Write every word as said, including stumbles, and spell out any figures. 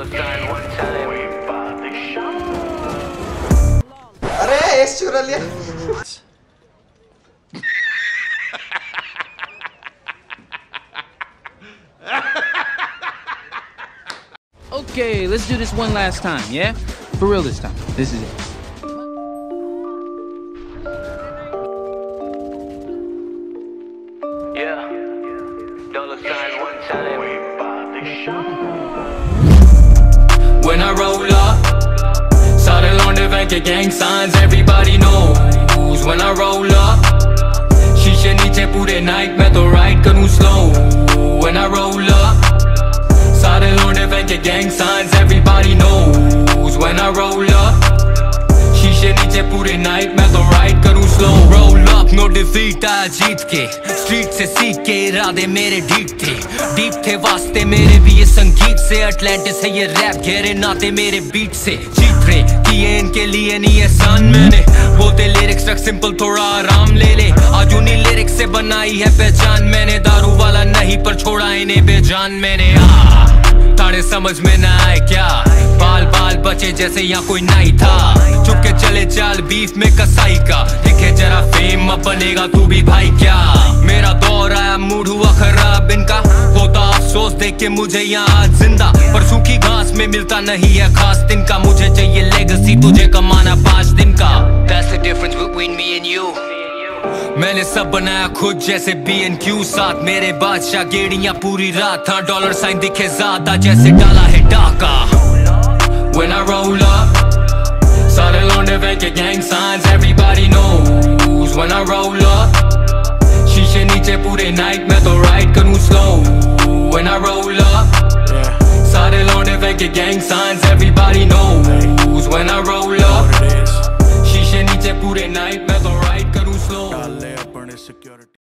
अरे एस चुरा लिया। Okay, let's do this one last time, yeah? For real this time. This is it. Yeah. Dollar sign one time. When I roll up, started on the bank of gang signs, everybody knows. When I roll up, शीशे नीचे पूरे night मैं तो ride करूँ slow. When I roll up, started on the bank of gang signs, everybody knows. When I roll up, शीशे नीचे पूरे night मैं तो ride करूँ slow. Roll up, no defeat आया जीत के, street से सीख के इरादे मेरे deep थे, deep थे वास्ते मेरे भी ये संगीत से. Atlantis है ये rap, गहरे नाते मेरे beat से. जीत रहे किए इनके लिए नहीं एहसान मैंने, बोलते lyrics रख simple थोड़ा आराम ले ले. आज उन्हीं lyrics से बनाई है पहचान मैंने, दारू वाला नहीं पर छोड़ा इन्हें बेजान मैंने. आ ताड़े समझ में न आए क्या, बाल बाल बचे जैसे यहाँ कोई नहीं था. चुप के चले चाल बीफ में कसाई का, दिखे जरा फेम अब बनेगा तू भी भाई क्या. मेरा दौर आया मूड हुआ खराब इनका, होता अफसोस देख के मुझे यहाँ आज जिंदा. पर सूखी घास में मिलता नहीं है खास दिन का, मुझे चाहिए लेगेसी तुझे कमाना पाँच दिन का. That's the difference between me and you. मैंने सब बनाया खुद जैसे बी एन क्यू, साथ मेरे बादशाह गेड़ियां पूरी रात. हाँ डॉलर साइन दिखे ज्यादा जैसे डाला है डाका. When I roll up, started on the bank of gang signs, everybody knows. When I roll up, शीशे नीचे पूरे night मैं तो ride करूँ slow. When I roll up, started on the bank of gang signs, everybody knows. When I roll up, शीशे नीचे पूरे night मैं तो ride करूँ slow.